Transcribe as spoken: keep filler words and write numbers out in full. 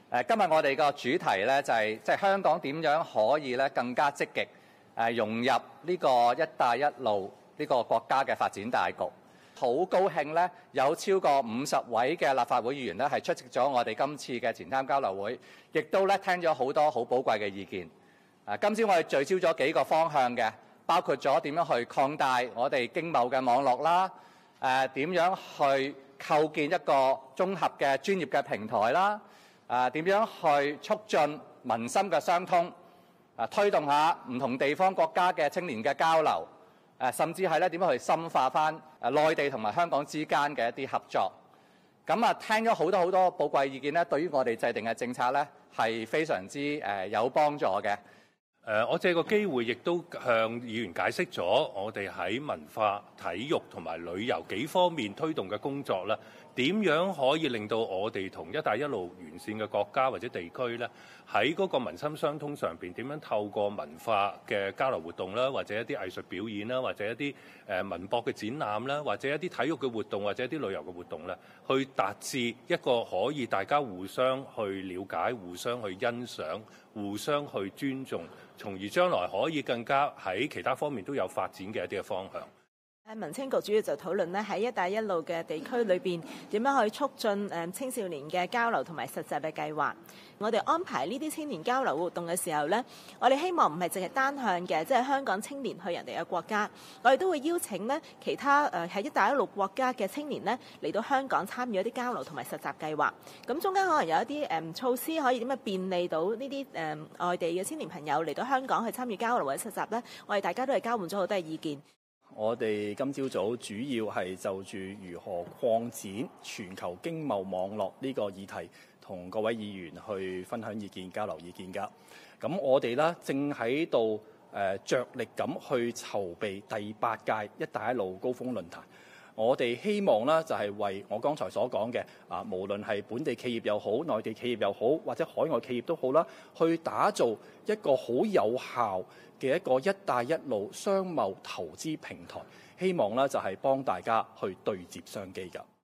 誒，今日我哋個主題咧就係即係香港點樣可以咧更加積極誒融入呢個一帶一路呢個國家嘅發展大局。好高興咧，有超過五十位嘅立法會議員咧係出席咗我哋今次嘅前瞻交流會，亦都咧聽咗好多好寶貴嘅意見。誒，今朝我哋聚焦咗幾個方向嘅，包括咗點樣去擴大我哋經貿嘅網絡啦，誒點樣去構建一個綜合嘅專業嘅平台啦。誒點樣去促進民心嘅相通，誒推動下唔同地方國家嘅青年嘅交流，誒甚至係咧點樣去深化翻誒內地同埋香港之間嘅一啲合作。咁啊，聽咗好多好多寶貴意見咧，對於我哋制定嘅政策咧係非常之誒有幫助嘅。 誒，我借個機會亦都向議員解釋咗我哋喺文化、體育同埋旅遊幾方面推動嘅工作啦。點樣可以令到我哋同一帶一路沿線嘅國家或者地區咧，喺嗰個民心相通上邊，點樣透過文化嘅交流活動啦，或者一啲藝術表演啦，或者一啲誒文博嘅展覽啦，或者一啲體育嘅活動，或者一啲旅遊嘅活動咧，去達至一個可以大家互相去了解、互相去欣賞、互相去尊重，從而將來可以更加喺其他方面都有發展嘅一啲嘅方向。 民青局主要就討論咧喺一帶一路嘅地區裏邊點樣去促進誒青少年嘅交流同埋實習嘅計劃。我哋安排呢啲青年交流活動嘅時候呢，我哋希望唔係淨係單向嘅，即係香港青年去人哋嘅國家，我哋都會邀請呢其他誒喺一帶一路國家嘅青年呢嚟到香港參與一啲交流同埋實習計劃。咁中間可能有一啲誒措施可以點樣便利到呢啲誒外地嘅青年朋友嚟到香港去參與交流或者實習呢？我哋大家都係交換咗好多嘅意見。 我哋今朝早主要係就住如何擴展全球經貿網絡呢個議題，同各位議員去分享意見、交流意見㗎。咁我哋咧正喺度誒着力咁去籌備第八屆一帶一路高峰論壇。我哋希望咧就係為我剛才所講嘅啊，無論係本地企業又好、內地企業又好，或者海外企業都好啦，去打造一個好有效嘅一個一帶一路商貿投資平台，希望咧就係幫大家去對接商機㗎。